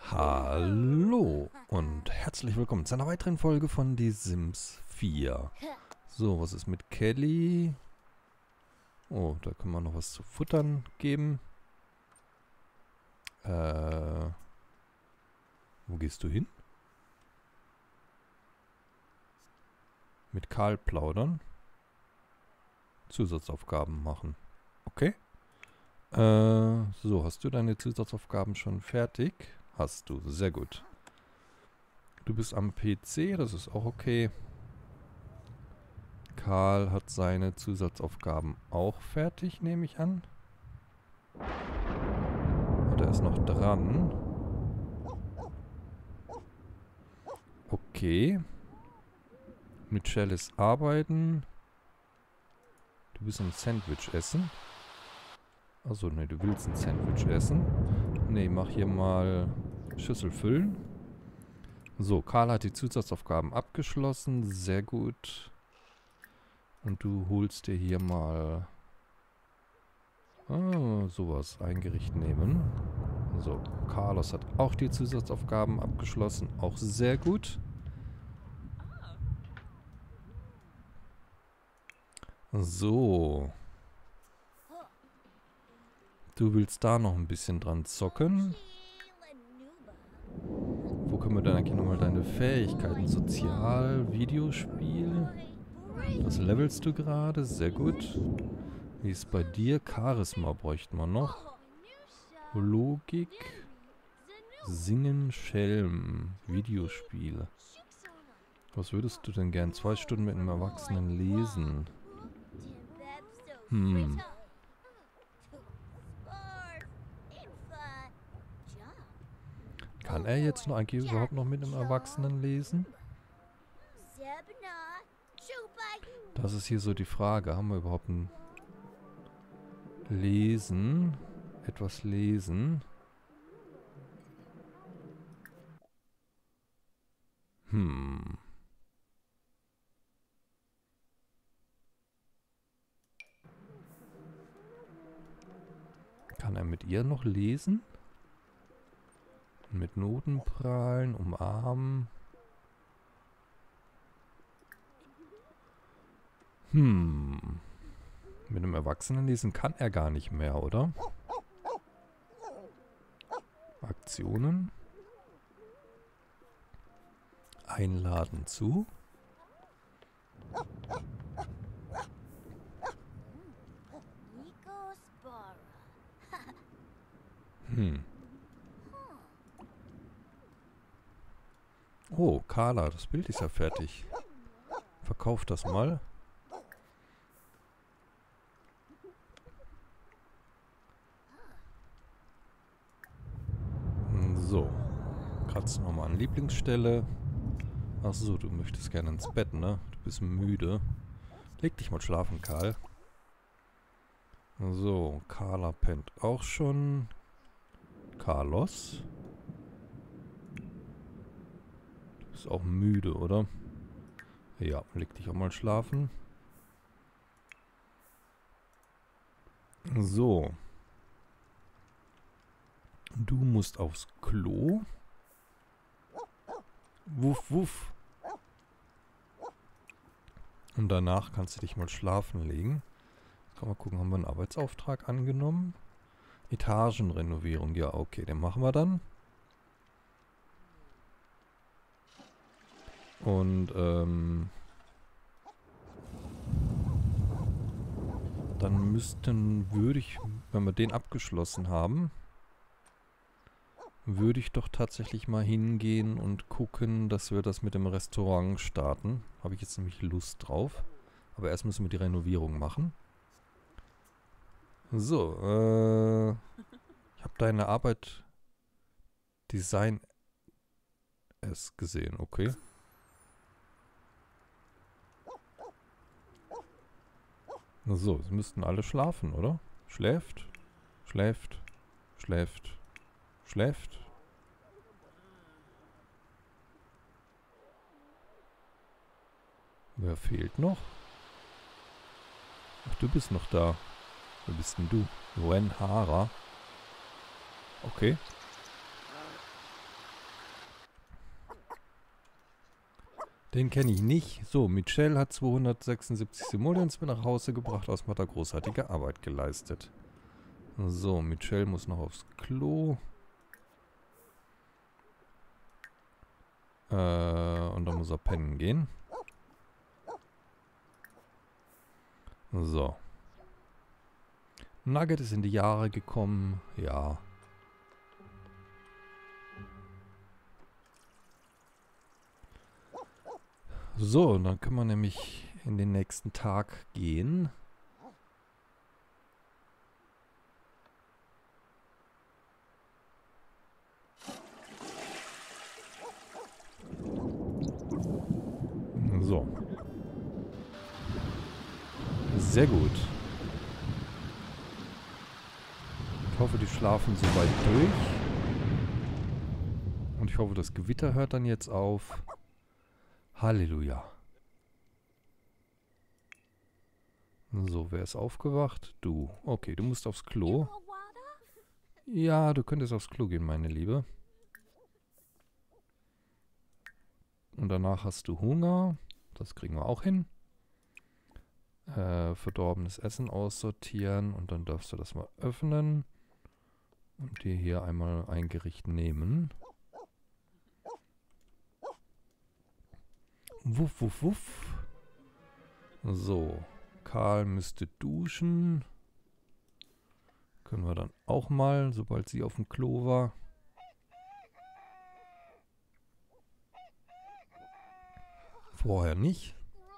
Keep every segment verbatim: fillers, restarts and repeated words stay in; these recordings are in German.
Hallo und herzlich willkommen zu einer weiteren Folge von Die Sims vier. So, was ist mit Kelly? Oh, da können wir noch was zu futtern geben. Äh, wo gehst du hin? Mit Karl plaudern. Zusatzaufgaben machen. Okay. Äh, so, hast du deine Zusatzaufgaben schon fertig? Hast du, sehr gut. Du bist am P C, das ist auch okay. Karl hat seine Zusatzaufgaben auch fertig, nehme ich an. Und er ist noch dran. Okay. Michelle ist arbeiten. Du bist ein Sandwich essen. Achso, ne, du willst ein Sandwich essen. Ne, mach hier mal Schüssel füllen. So, Karl hat die Zusatzaufgaben abgeschlossen. Sehr gut. Und du holst dir hier mal ah, sowas, ein Gericht nehmen. So, Carlos hat auch die Zusatzaufgaben abgeschlossen. Auch sehr gut. So. Du willst da noch ein bisschen dran zocken. Wo können wir dann eigentlich nochmal deine Fähigkeiten? Sozial, Videospiel. Das levelst du gerade, sehr gut. Wie ist bei dir? Charisma bräuchten wir noch. Logik. Singen, Schelm. Videospiele. Was würdest du denn gern zwei Stunden mit einem Erwachsenen lesen? Hm. Kann er jetzt noch eigentlich überhaupt noch mit einem Erwachsenen lesen? Das ist hier so die Frage. Haben wir überhaupt ein Lesen? Etwas lesen? Hm. Kann er mit ihr noch lesen? Mit Noten prahlen, umarmen. Hm. Mit einem Erwachsenen lesen kann er gar nicht mehr, oder? Aktionen. Einladen zu. Hm. Oh, Carla, das Bild ist ja fertig. Verkauf das mal. So. Kratzt nochmal an Lieblingsstelle. Achso, du möchtest gerne ins Bett, ne? Du bist müde. Leg dich mal schlafen, Karl. So, Carla pennt auch schon. Carlos. Du bist auch müde, oder? Ja, leg dich auch mal schlafen. So. Du musst aufs Klo. Wuff, wuff. Und danach kannst du dich mal schlafen legen. Jetzt können wir gucken, haben wir einen Arbeitsauftrag angenommen? Etagenrenovierung, ja, okay, den machen wir dann. Und, ähm... dann müssten, würde ich, wenn wir den abgeschlossen haben, würde ich doch tatsächlich mal hingehen und gucken, dass wir das mit dem Restaurant starten. Habe ich jetzt nämlich Lust drauf. Aber erst müssen wir die Renovierung machen. So, äh... ich habe deine Arbeit Design S gesehen, okay. So, sie müssten alle schlafen, oder? Schläft, schläft, schläft, schläft. Wer fehlt noch? Ach, du bist noch da. Wer bist denn du? Wen Hara. Okay. Den kenne ich nicht. So, Michelle hat zweihundertsechsundsiebzig Simoleons mit nach Hause gebracht. Außerdem hat er großartige Arbeit geleistet. So, Michelle muss noch aufs Klo. Äh, und dann muss er pennen gehen. So. Nugget ist in die Jahre gekommen. Ja. So, und dann können wir nämlich in den nächsten Tag gehen. So. Sehr gut. Ich hoffe, die schlafen soweit durch. Und ich hoffe, das Gewitter hört dann jetzt auf. Halleluja. So, wer ist aufgewacht? Du. Okay, du musst aufs Klo. Ja, du könntest aufs Klo gehen, meine Liebe. Und danach hast du Hunger. Das kriegen wir auch hin. Äh, verdorbenes Essen aussortieren. Und dann darfst du das mal öffnen. Und dir hier einmal ein Gericht nehmen. Wuff, wuff, wuff. So. Karl müsste duschen. Können wir dann auch mal, sobald sie auf dem Klo war. Vorher nicht.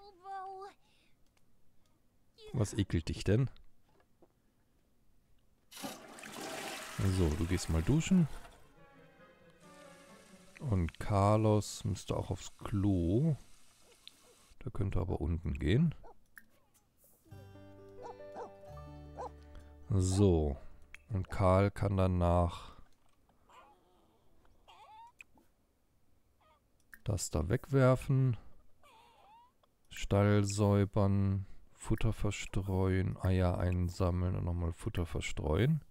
Was ekelt dich denn? So, du gehst mal duschen. Und Carlos müsste auch aufs Klo. Der könnte aber unten gehen. So. Und Karl kann danach das da wegwerfen. Stall säubern. Futter verstreuen. Eier einsammeln und nochmal Futter verstreuen.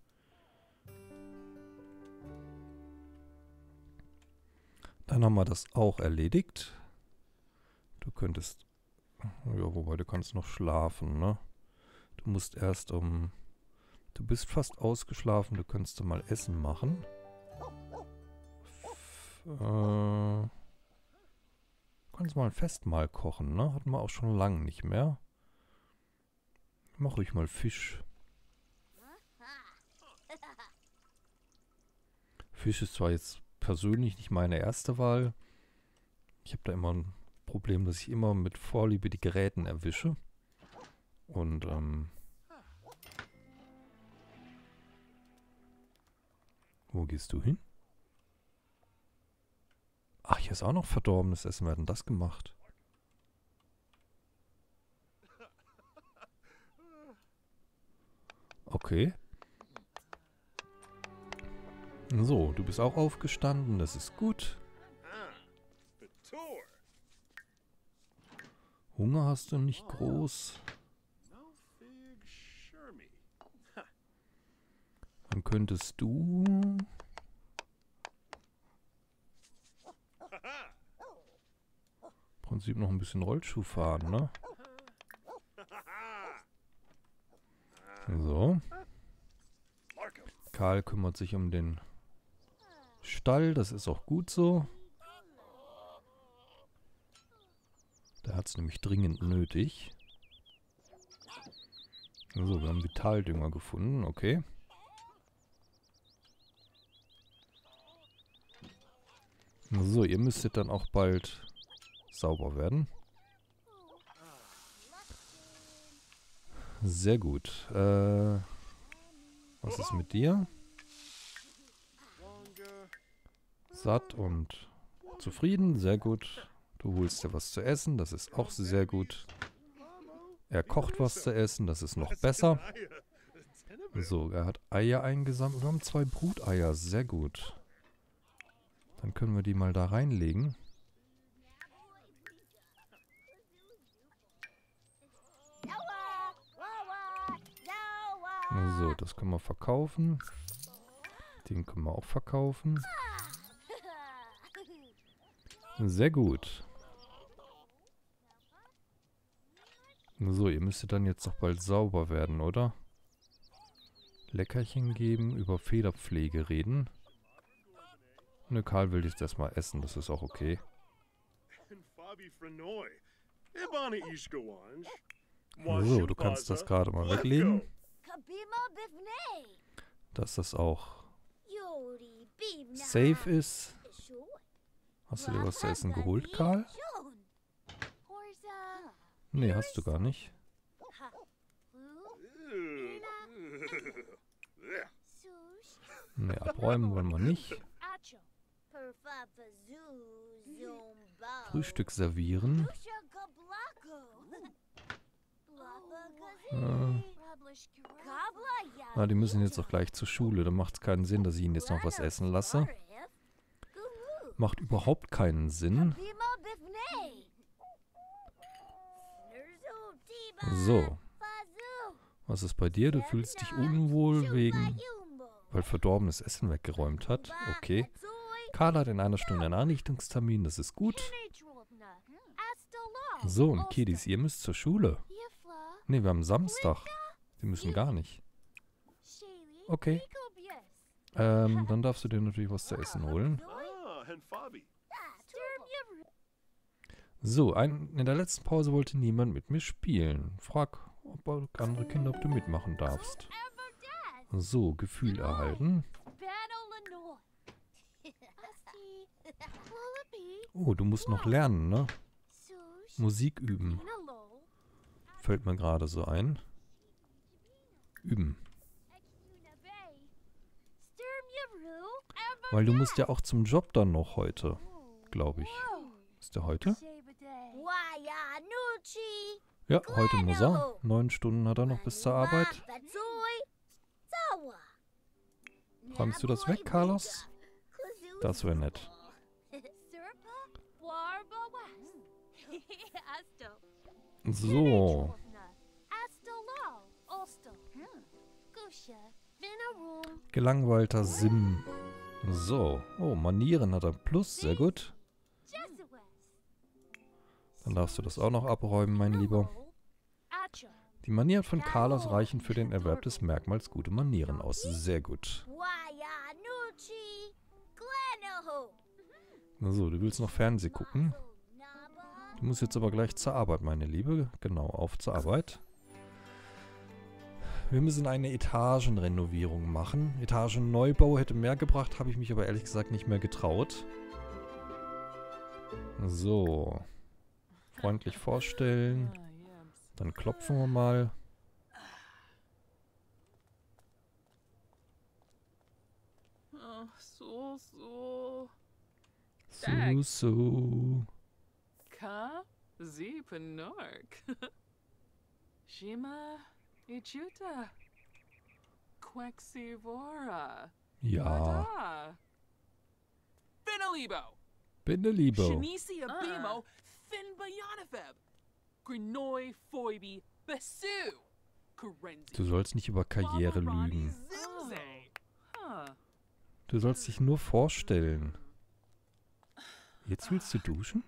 Dann haben wir das auch erledigt. Du könntest... Ja, wobei du kannst noch schlafen, ne? Du musst erst um... Du bist fast ausgeschlafen, du könntest mal Essen machen. F äh, du kannst mal ein Festmahl kochen, ne? Hatten wir auch schon lange nicht mehr. Mach ruhig mal Fisch. Fisch ist zwar jetzt persönlich nicht meine erste Wahl. Ich habe da immer ein Problem, dass ich immer mit Vorliebe die Gräten erwische. Und, ähm... wo gehst du hin? Ach, hier ist auch noch verdorbenes Essen. Wer hat denn das gemacht? Okay. So, du bist auch aufgestanden. Das ist gut. Hunger hast du nicht groß. Dann könntest du... im Prinzip noch ein bisschen Rollschuh fahren, ne? So. Karl kümmert sich um den Stall. Das ist auch gut so. Der hat es nämlich dringend nötig. So, wir haben Vitaldünger gefunden. Okay. So, ihr müsstet dann auch bald sauber werden. Sehr gut. Äh, was ist mit dir? Satt und zufrieden. Sehr gut. Du holst dir was zu essen. Das ist auch sehr gut. Er kocht was zu essen. Das ist noch besser. So, er hat Eier eingesammelt. Wir haben zwei Bruteier. Sehr gut. Dann können wir die mal da reinlegen. So, das können wir verkaufen. Den können wir auch verkaufen. Sehr gut. So, ihr müsstet dann jetzt doch bald sauber werden, oder? Leckerchen geben, über Federpflege reden. Ne, Karl will jetzt erstmal essen, das ist auch okay. So, du kannst das gerade mal weglegen. Dass das auch safe ist. Hast du dir was zu essen geholt, Karl? Nee, hast du gar nicht. Nee, abräumen wollen wir nicht. Frühstück servieren. Äh, ah, die müssen jetzt auch gleich zur Schule. Da macht es keinen Sinn, dass ich ihnen jetzt noch was essen lasse. Macht überhaupt keinen Sinn. So. Was ist bei dir? Du fühlst dich unwohl wegen, weil verdorbenes Essen weggeräumt hat. Okay. Karl hat in einer Stunde einen Einrichtungstermin, das ist gut. So, und Kiddies, ihr müsst zur Schule. Ne, wir haben Samstag. Sie müssen gar nicht. Okay. Ähm, dann darfst du dir natürlich was zu essen holen. So, ein, in der letzten Pause wollte niemand mit mir spielen. Frag ob andere Kinder, ob du mitmachen darfst. So, Gefühl erhalten. Oh, du musst noch lernen, ne? Musik üben. Fällt mir gerade so ein. Üben. Weil du musst ja auch zum Job dann noch heute, glaube ich. Ist der heute? Ja, heute muss er. Neun Stunden hat er noch bis zur Arbeit. Räumst du das weg, Carlos? Das wäre nett. So. Gelangweilter Sim. So. Oh, Manieren hat er plus. Sehr gut. Dann darfst du das auch noch abräumen, mein Lieber. Die Manieren von Carlos reichen für den Erwerb des Merkmals gute Manieren aus. Sehr gut. So, du willst noch Fernseh gucken? Du musst jetzt aber gleich zur Arbeit, meine Liebe. Genau, auf zur Arbeit. Wir müssen eine Etagenrenovierung machen. Etagenneubau hätte mehr gebracht, habe ich mich aber ehrlich gesagt nicht mehr getraut. So. Freundlich vorstellen. Dann klopfen wir mal. So, so. So, so. Ka, sie Penork. Shima, Ichuta. Quexivora. Ja. Benalibo. Benalibo. Shanisi Abimo, Fin Bayanafeb. Grinoi Foibi, Besu. Du sollst nicht über Karriere lügen. Du sollst dich nur vorstellen. Jetzt willst du duschen?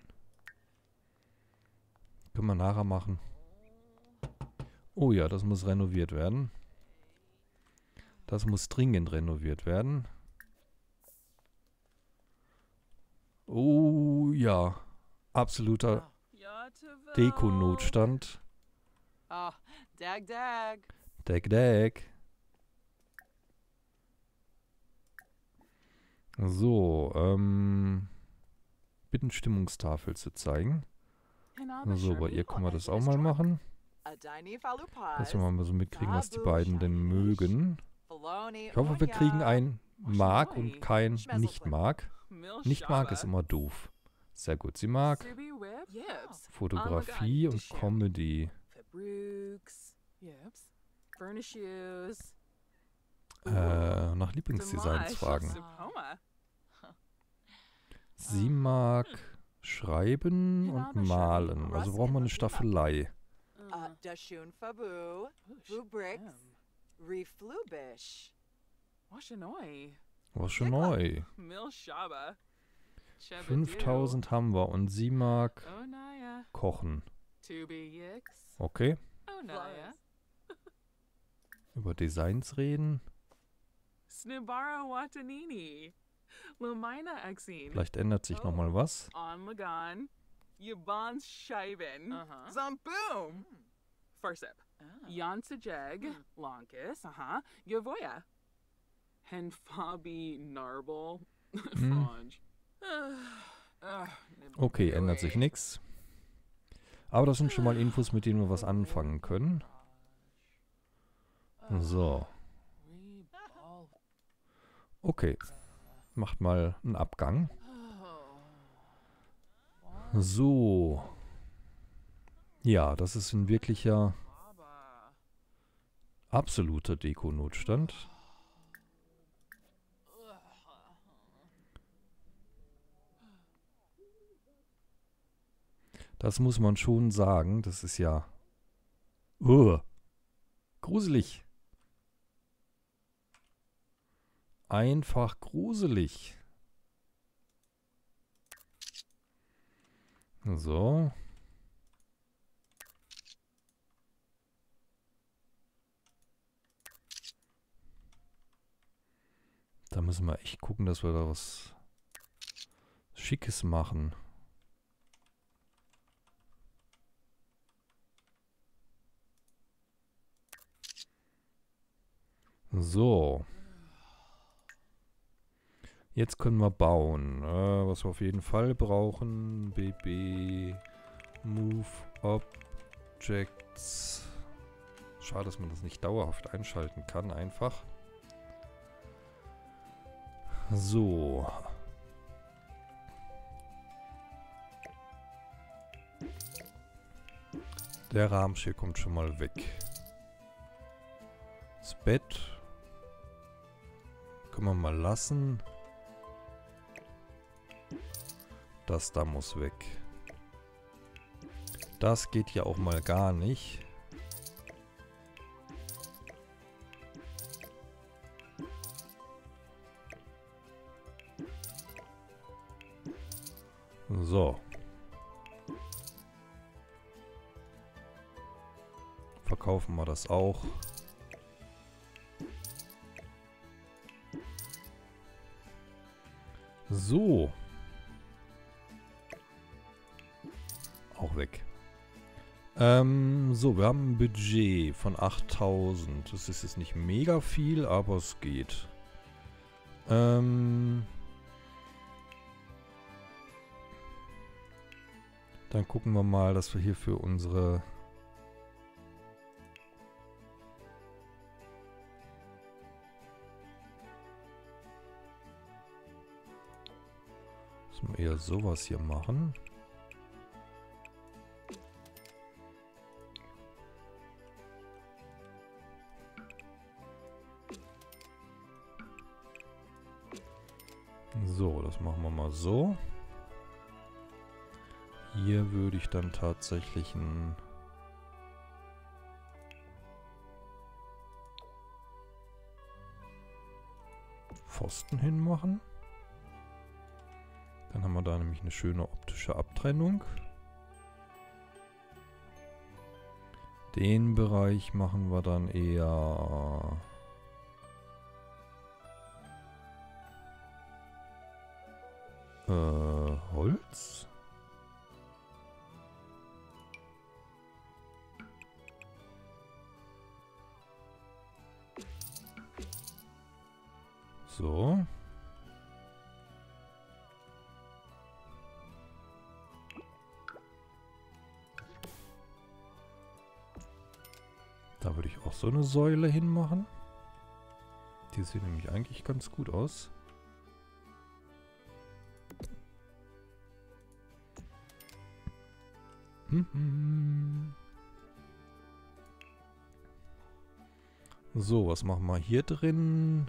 Können wir nachher machen. Oh ja, das muss renoviert werden. Das muss dringend renoviert werden. Oh ja. Absoluter Deko-Notstand. Ah, dag dag. Dag dag. So, ähm... bitten Stimmungstafel zu zeigen. So, bei ihr können wir das auch mal machen. Dass wir mal so mitkriegen, was die beiden denn mögen. Ich hoffe, wir kriegen ein Mag und kein Nicht-Mag. Nicht-Mag ist immer doof. Sehr gut, sie mag Fotografie und Comedy. Äh, nach Lieblingsdesigns fragen. Sie mag schreiben und malen. Also braucht man eine Staffelei. Was schon neu. fünftausend haben wir und sie mag kochen. To be yix. Okay. Oh, Naya. Über Designs reden. Snibara Watanini. Lamina Exine. Vielleicht ändert sich nochmal was. On Lagan. Yabans Scheiben. Uh-huh. Zamboom. Farsip. Yansajeg. Lonkus. Uh-huh. Yavoya. Henfabi Narble. Frange. Okay, ändert sich nichts. Aber das sind schon mal Infos, mit denen wir was anfangen können. So. Okay. Macht mal einen Abgang. So. Ja, das ist ein wirklicher absoluter Deko-Notstand. Das muss man schon sagen. Das ist ja uh, gruselig. Einfach gruselig. So. Da müssen wir echt gucken, dass wir da was Schickes machen. So. Jetzt können wir bauen. Äh, was wir auf jeden Fall brauchen. B B. Move Objects. Schade, dass man das nicht dauerhaft einschalten kann. Einfach. So. Der Rahmenschirm kommt schon mal weg. Das Bett können wir mal lassen. Das da muss weg. Das geht ja auch mal gar nicht. So. Verkaufen wir das auch. So. Auch weg. Ähm, so, wir haben ein Budget von achttausend. Das ist jetzt nicht mega viel, aber es geht. Ähm... Dann gucken wir mal, dass wir hier für unsere müssen wir eher sowas hier machen. So, das machen wir mal so. Hier würde ich dann tatsächlich einen Pfosten hinmachen. Dann haben wir da nämlich eine schöne optische Abtrennung. Den Bereich machen wir dann eher äh, Holz. So. Da würde ich auch so eine Säule hinmachen. Die sieht nämlich eigentlich ganz gut aus. Mhm. So, was machen wir hier drin?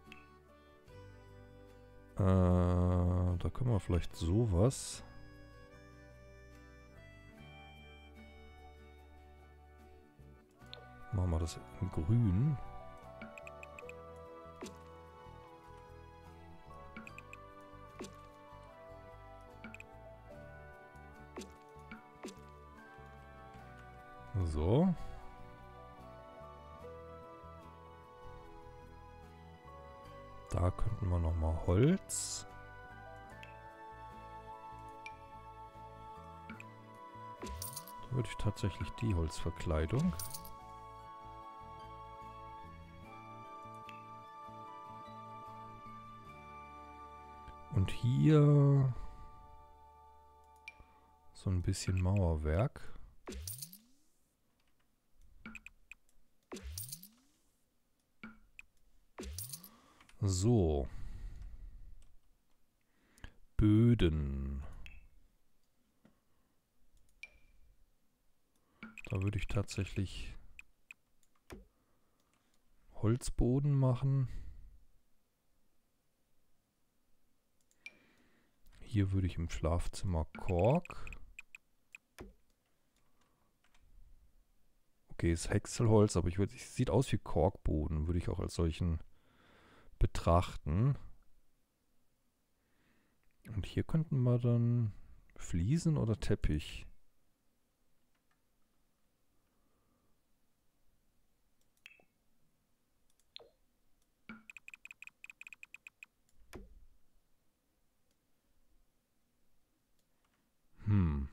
Äh, da können wir vielleicht sowas. Machen wir das in grün. So. Da könnten wir nochmal Holz. Da würde ich tatsächlich die Holzverkleidung. Und hier so ein bisschen Mauerwerk. So. Böden. Da würde ich tatsächlich Holzboden machen. Hier würde ich im Schlafzimmer Kork. Okay, ist Häckselholz, aber ich würde, es sieht aus wie Korkboden, würde ich auch als solchen betrachten. Und hier könnten wir dann Fliesen oder Teppich. Hm.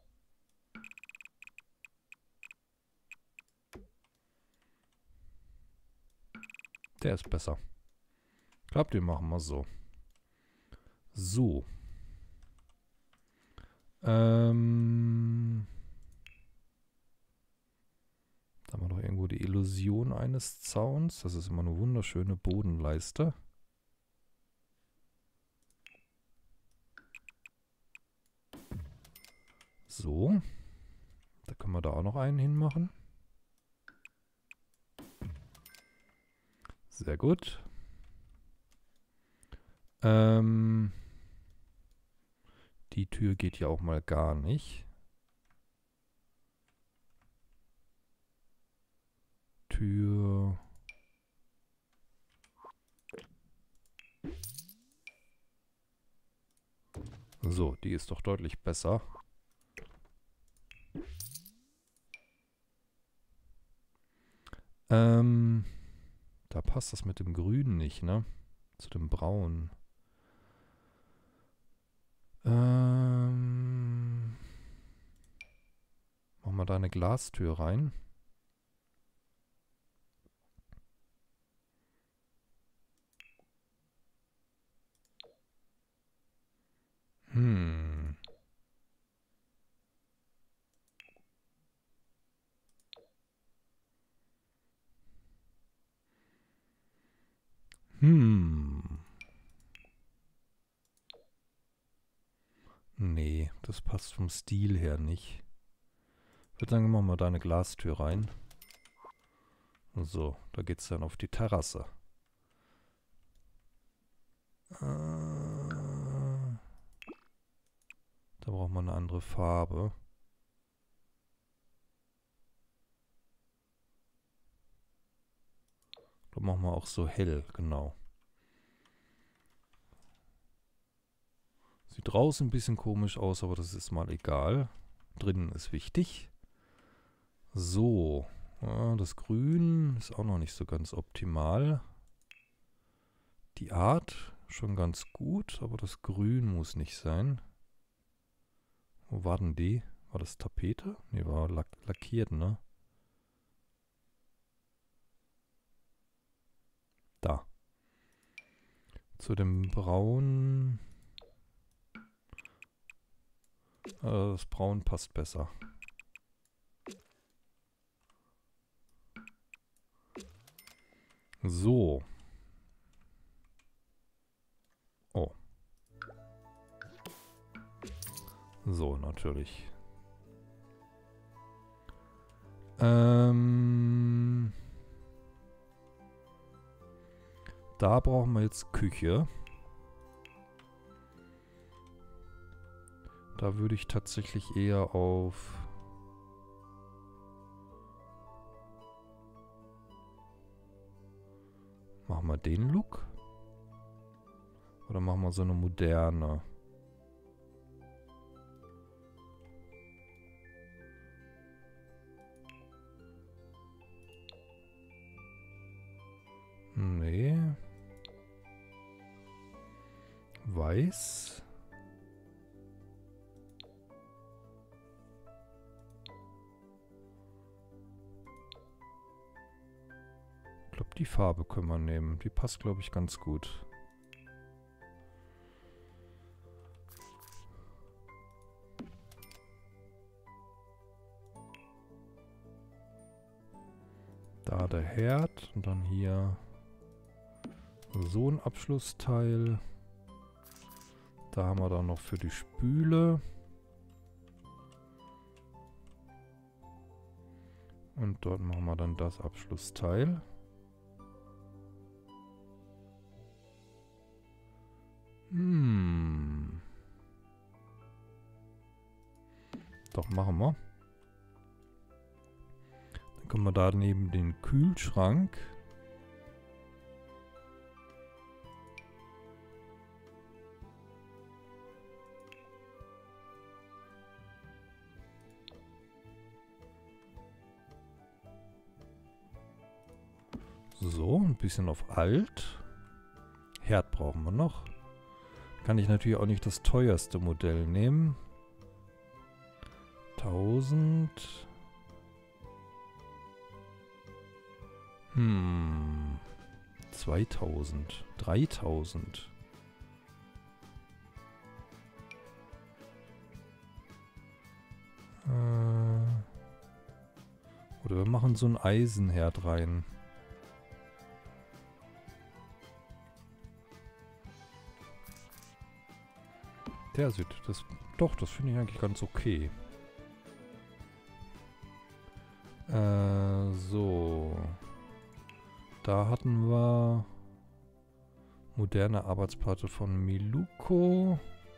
Der ist besser. Ich glaube, den machen wir so. So. Ähm. Da haben wir noch irgendwo die Illusion eines Zauns. Das ist immer eine wunderschöne Bodenleiste. So. Da können wir da auch noch einen hinmachen. Sehr gut. Ähm, die Tür geht ja auch mal gar nicht. Tür. So, die ist doch deutlich besser. Ähm, da passt das mit dem Grün nicht, ne? Zu dem Braun. Ähm, machen wir da eine Glastür rein. Hm. Hm. Nee, das passt vom Stil her nicht. Ich würde sagen, machen wir da eine Glastür rein. So, da geht's dann auf die Terrasse. Äh, da braucht man eine andere Farbe. Da machen wir auch so hell, genau. Sieht draußen ein bisschen komisch aus, aber das ist mal egal. Drinnen ist wichtig. So, ja, das Grün ist auch noch nicht so ganz optimal. Die Art schon ganz gut, aber das Grün muss nicht sein. Wo war denn die? War das Tapete? Ne, war lack lackiert, ne? Da. Zu dem Braun. Äh, das Braun passt besser. So. Oh. So, natürlich. Ähm. Da brauchen wir jetzt Küche. Da würde ich tatsächlich eher auf... Machen wir den Look? Oder machen wir so eine moderne? Weiß. Ich glaube, die Farbe können wir nehmen. Die passt, glaube ich, ganz gut. Da der Herd und dann hier so ein Abschlussteil. Da haben wir dann noch für die Spüle. Und dort machen wir dann das Abschlussteil. Hm. Doch, machen wir. Dann können wir da neben den Kühlschrank. So, ein bisschen auf alt. Herd brauchen wir noch. Kann ich natürlich auch nicht das teuerste Modell nehmen. tausend. Hm. zweitausend. dreitausend. Äh. Oder wir machen so ein Eisenherd rein. Der sieht, das, doch, das finde ich eigentlich ganz okay. Äh, so. Da hatten wir moderne Arbeitsplatte von Miluko.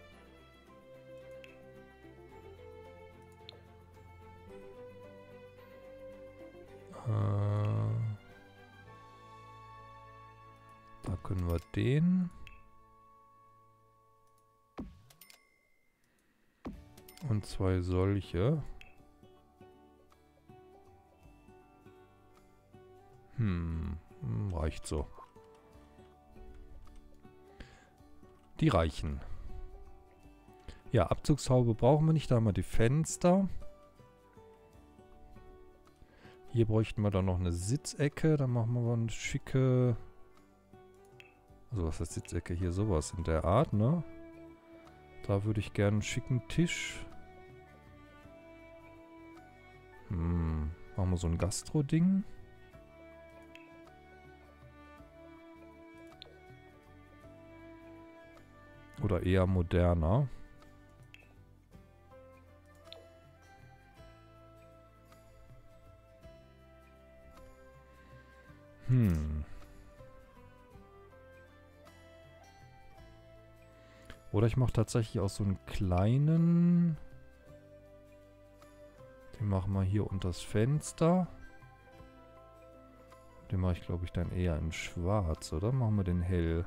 Äh, da können wir den. Und zwei solche. Hm, reicht so. Die reichen. Ja, Abzugshaube brauchen wir nicht, da haben wir die Fenster. Hier bräuchten wir dann noch eine Sitzecke, dann machen wir mal eine schicke... Also was ist Sitzecke? Hier sowas in der Art, ne? Da würde ich gerne einen schicken Tisch. Hm, machen wir so ein Gastro-Ding. Oder eher moderner. Hm. Oder ich mache tatsächlich auch so einen kleinen... Den machen wir hier unter das Fenster. Den mache ich, glaube ich, dann eher in schwarz, oder? Machen wir den hell.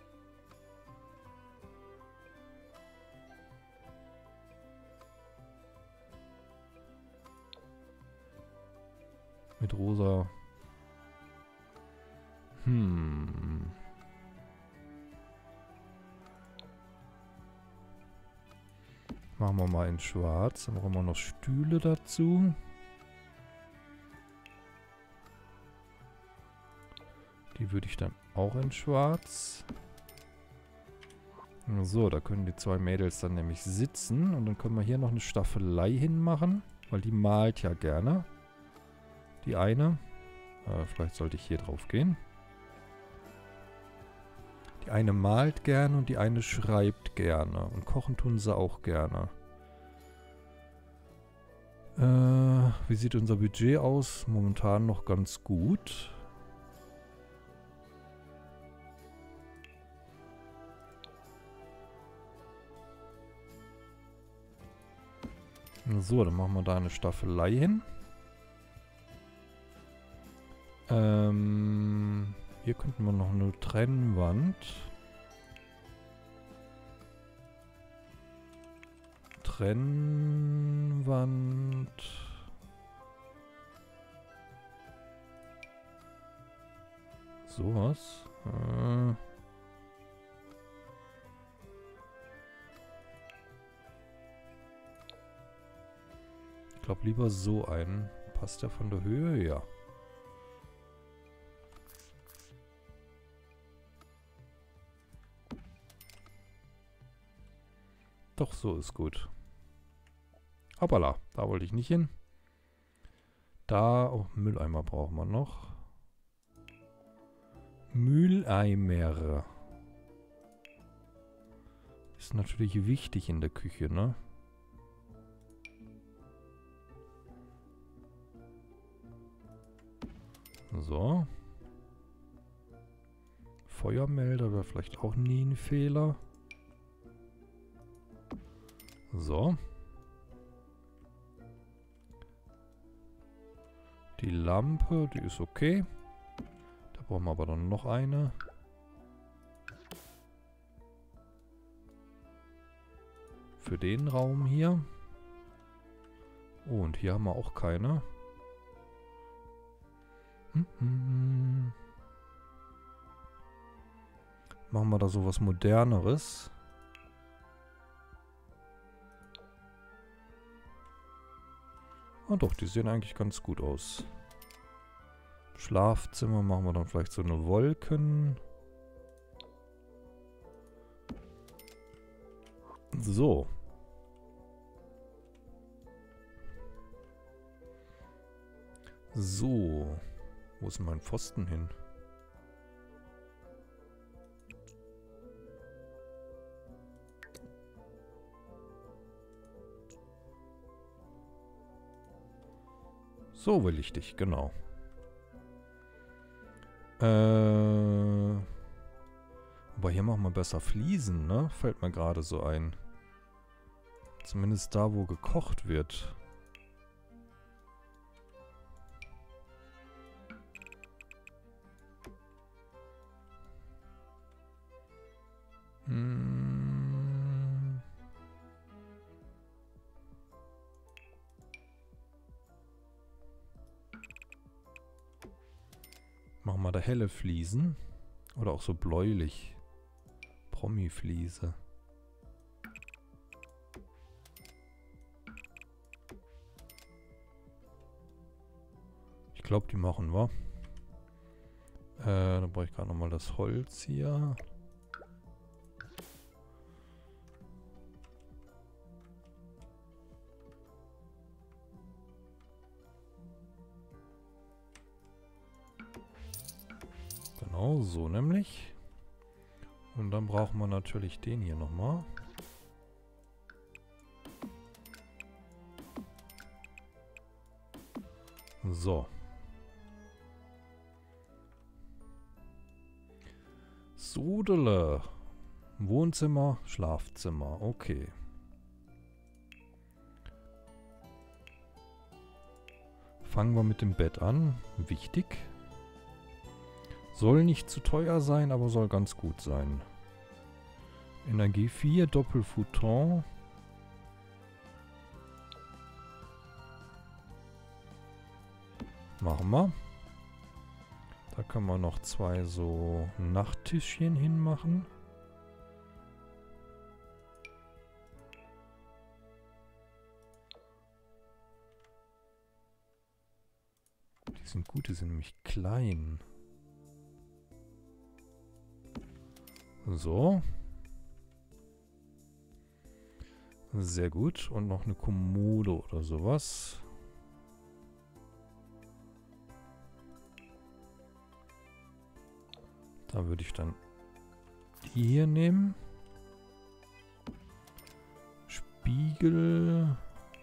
Mit rosa. Hm. Machen wir mal in schwarz. Dann brauchen wir noch Stühle dazu. Die würde ich dann auch in schwarz. So, da können die zwei Mädels dann nämlich sitzen. Und dann können wir hier noch eine Staffelei hinmachen. Weil die malt ja gerne. Die eine. Äh, vielleicht sollte ich hier drauf gehen. Die eine malt gerne und die eine schreibt gerne. Und kochen tun sie auch gerne. Äh, wie sieht unser Budget aus? Momentan noch ganz gut. So, dann machen wir da eine Staffelei hin. Ähm, hier könnten wir noch eine Trennwand. Trennwand. Sowas. Äh. Ich glaube lieber so einen. Passt der von der Höhe? Ja. Doch, so ist gut. Hoppala, da wollte ich nicht hin. Da, oh, Mülleimer brauchen wir noch. Mülleimer. Ist natürlich wichtig in der Küche, ne? So. Feuermelder wäre vielleicht auch nie ein Fehler. So. Die Lampe, die ist okay. Da brauchen wir aber dann noch eine. Für den Raum hier. Oh, und hier haben wir auch keine. Hm, hm. Machen wir da sowas Moderneres. Ah doch, die sehen eigentlich ganz gut aus. Schlafzimmer machen wir dann vielleicht so eine Wolken. So. So. Wo ist denn mein Pfosten hin? So will ich dich, genau. Äh, aber hier machen wir besser Fliesen, ne? Fällt mir gerade so ein. Zumindest da, wo gekocht wird. Hm. Machen wir da helle Fliesen. Oder auch so bläulich. Promi-Fliese. Ich glaube, die machen wir. Äh, dann brauche ich gerade nochmal das Holz hier. Genau, so nämlich. Und dann brauchen wir natürlich den hier nochmal. So. Sudele. Wohnzimmer, Schlafzimmer. Okay. Fangen wir mit dem Bett an. Wichtig. Soll nicht zu teuer sein, aber soll ganz gut sein. Energie vier, Doppelfuton. Machen wir. Da können wir noch zwei so Nachttischchen hinmachen. Die sind gut, die sind nämlich klein. So. Sehr gut. Und noch eine Kommode oder sowas. Da würde ich dann die hier nehmen. Spiegel.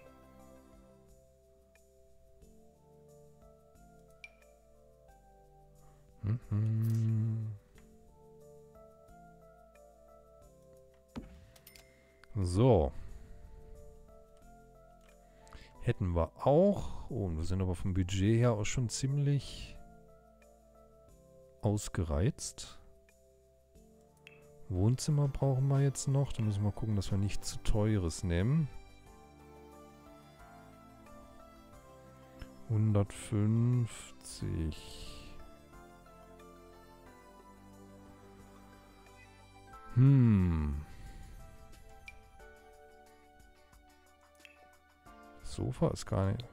Mhm. So. Hätten wir auch. Oh, wir sind aber vom Budget her auch schon ziemlich ausgereizt. Wohnzimmer brauchen wir jetzt noch. Da müssen wir gucken, dass wir nicht zu teures nehmen. hundertfünfzig. Hm. Sofa ist gar nicht...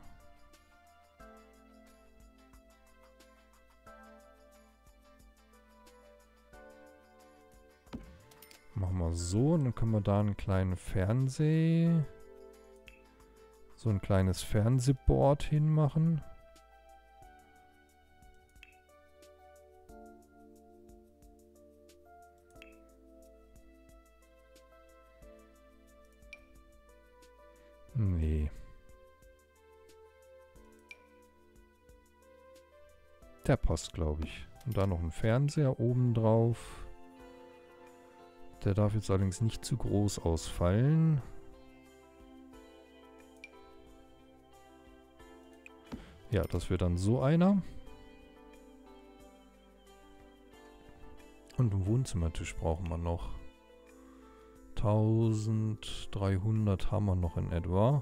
Machen wir so, und dann können wir da einen kleinen Fernseh... So ein kleines Fernsehboard hinmachen. Nee. Der passt, glaube ich. Und da noch ein Fernseher oben drauf. Der darf jetzt allerdings nicht zu groß ausfallen. Ja, das wird dann so einer. Und einen Wohnzimmertisch brauchen wir noch. eintausenddreihundert haben wir noch in etwa.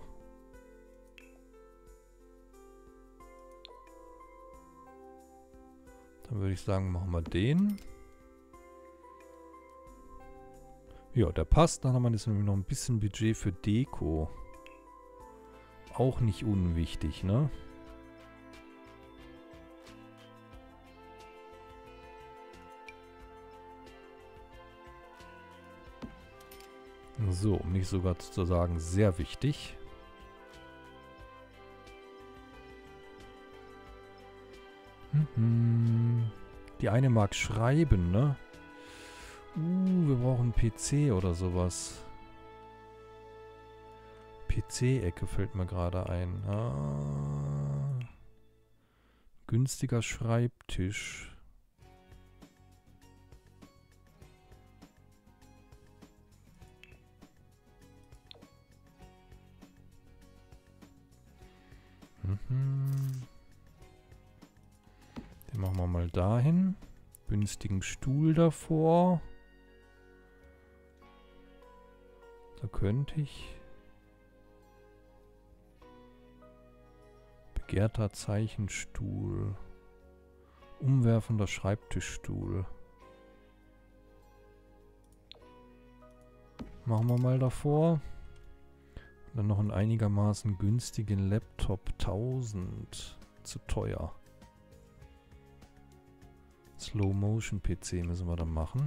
Dann würde ich sagen, machen wir den. Ja, der passt. Dann haben wir jetzt nämlich noch ein bisschen Budget für Deko. Auch nicht unwichtig, ne? So, um nicht sogar zu sagen, sehr wichtig. Mhm. Die eine mag schreiben, ne? Uh, wir brauchen einen P C oder sowas. P C-Ecke fällt mir gerade ein. Ah. Günstiger Schreibtisch. Mhm. Den machen wir mal dahin. Günstigen Stuhl davor. Da könnte ich. Begehrter Zeichenstuhl. Umwerfender Schreibtischstuhl. Machen wir mal davor. Dann noch einen einigermaßen günstigen Laptop. tausend. Zu teuer. Slow-Motion-P C müssen wir dann machen.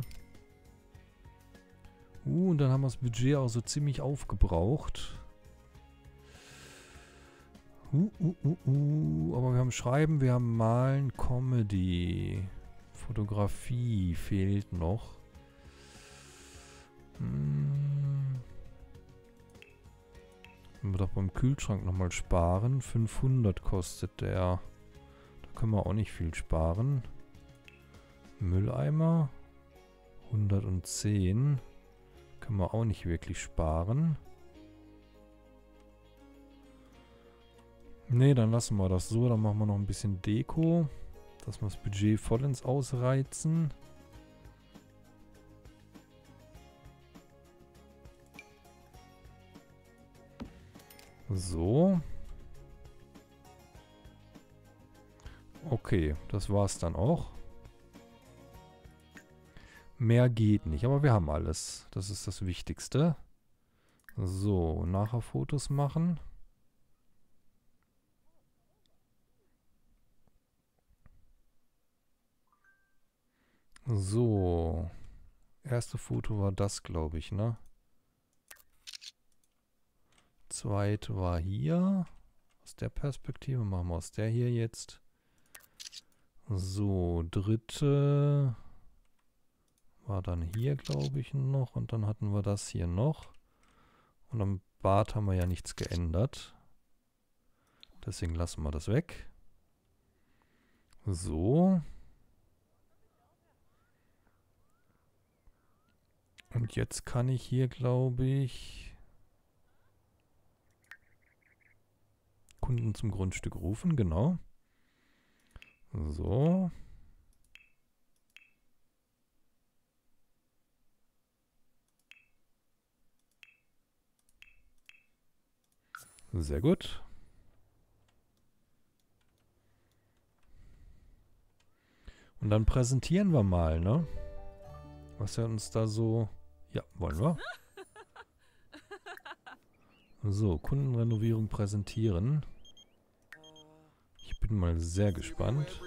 Uh, und dann haben wir das Budget auch so ziemlich aufgebraucht. Uh, uh, uh, uh. Aber wir haben Schreiben, wir haben Malen, Comedy. Fotografie fehlt noch. Hm. Wenn wir doch beim Kühlschrank nochmal sparen. fünfhundert kostet der. Da können wir auch nicht viel sparen. Mülleimer. hundertzehn. Können wir auch nicht wirklich sparen. Ne, dann lassen wir das so. Dann machen wir noch ein bisschen Deko. Dass wir das Budget vollends ausreizen. So. Okay, das war's dann auch. Mehr geht nicht, aber wir haben alles. Das ist das Wichtigste. So, nachher Fotos machen. So. Erste Foto war das, glaube ich, ne? Zweite war hier. Aus der Perspektive machen wir aus der hier jetzt. So, dritte war dann hier, glaube ich, noch. Und dann hatten wir das hier noch. Und am Bart haben wir ja nichts geändert. Deswegen lassen wir das weg. So. Und jetzt kann ich hier, glaube ich, Kunden zum Grundstück rufen, genau. So. Sehr gut. Und dann präsentieren wir mal, ne? Was er uns da so... Ja, wollen wir. So, Kundenrenovierung präsentieren. Ich bin mal sehr gespannt.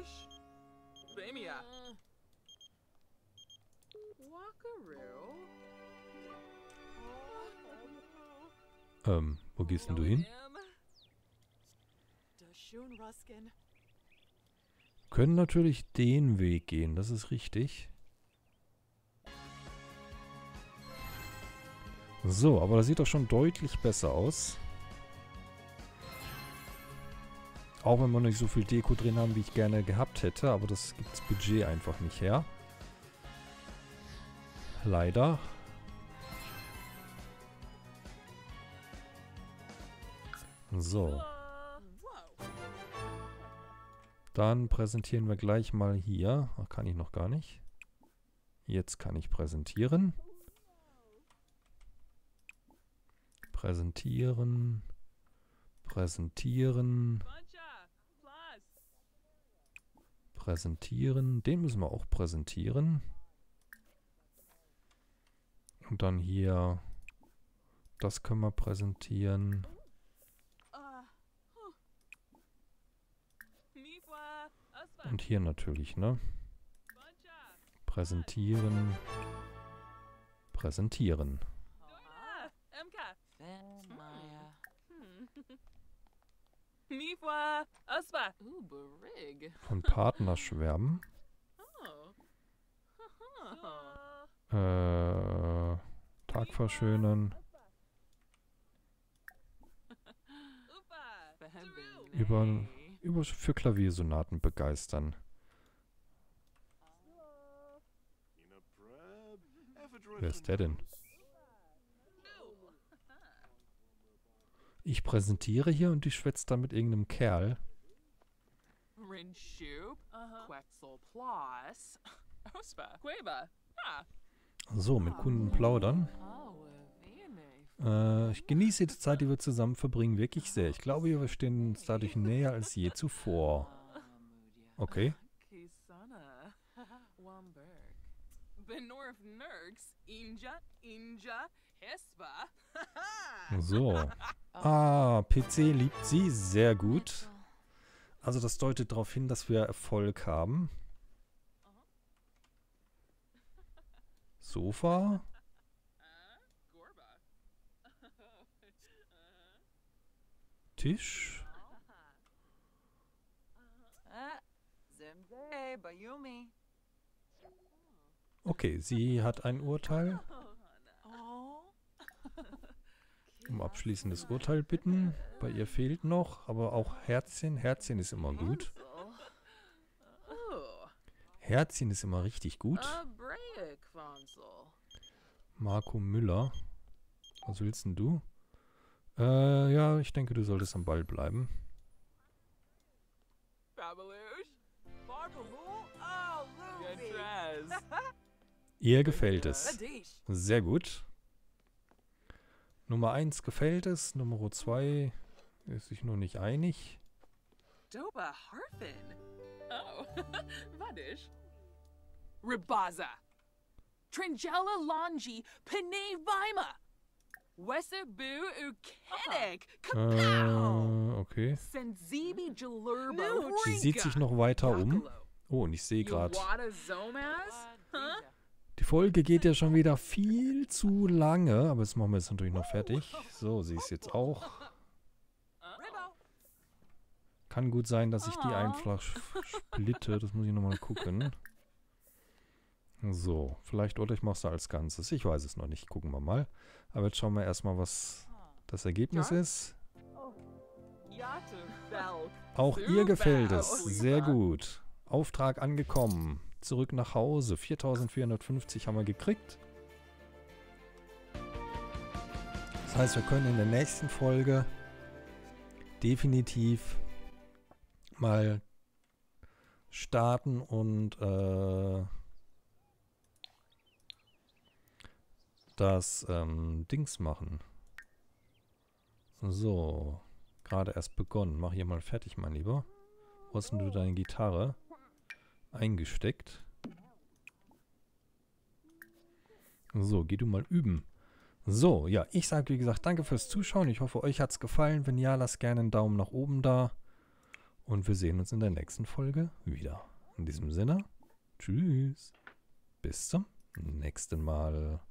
Ähm, wo gehst denn du hin? Können natürlich den Weg gehen, das ist richtig. So, aber das sieht doch schon deutlich besser aus. Auch wenn wir nicht so viel Deko drin haben, wie ich gerne gehabt hätte, aber das gibt das Budget einfach nicht her. Leider. So. Dann präsentieren wir gleich mal hier. Ach, kann ich noch gar nicht. Jetzt kann ich präsentieren. Präsentieren. Präsentieren. Präsentieren. Den müssen wir auch präsentieren. Und dann hier. Das können wir präsentieren. Und hier natürlich, ne? Präsentieren. Präsentieren. Von Partner schwärmen. Äh, Tag verschönern. Über, über für Klaviersonaten begeistern. Wer ist der denn? Ich präsentiere hier und die schwätzt da mit irgendeinem Kerl. So, mit Kunden plaudern. Äh, ich genieße die Zeit, die wir zusammen verbringen, wirklich sehr. Ich glaube, wir stehen uns dadurch näher als je zuvor. Okay. So. Ah, P C liebt sie. Sehr gut. Also das deutet darauf hin, dass wir Erfolg haben. Sofa. Tisch. Okay, sie hat ein Urteil. Um abschließendes Urteil bitten. Bei ihr fehlt noch, aber auch Herzchen. Herzchen ist immer gut. Herzchen ist immer richtig gut. Marco Müller. Was willst denn du? Äh, ja, ich denke, du solltest am Ball bleiben. Ihr gefällt es. Sehr gut. Nummer eins gefällt es. Nummer zwei ist sich nur nicht einig. Doba Harfin. Oh, Vadish. Ribaza. Tringella Longi Pene Vima. Wesabu Ukenik. Äh, okay. Senzibi Jalurba. Sie sieht sich noch weiter um. Oh, und ich sehe gerade. Die Folge geht ja schon wieder viel zu lange, aber das machen wir jetzt natürlich noch fertig. So, sie ist jetzt auch. Kann gut sein, dass ich die einfach splitte. Das muss ich nochmal gucken. So, vielleicht, oder ich mache es als Ganzes. Ich weiß es noch nicht. Gucken wir mal. Aber jetzt schauen wir erstmal, was das Ergebnis ist. Auch ihr gefällt es. Sehr gut. Auftrag angekommen. Zurück nach Hause. viertausendvierhundertfünfzig haben wir gekriegt. Das heißt, wir können in der nächsten Folge definitiv mal starten und äh, das ähm, Dings machen. So, gerade erst begonnen. Mach hier mal fertig, mein Lieber. Wo hast denn du deine Gitarre eingesteckt? So, geh du mal üben. So, ja, ich sage wie gesagt, danke fürs Zuschauen. Ich hoffe, euch hat es gefallen. Wenn ja, lasst gerne einen Daumen nach oben da. Und wir sehen uns in der nächsten Folge wieder. In diesem Sinne, tschüss. Bis zum nächsten Mal.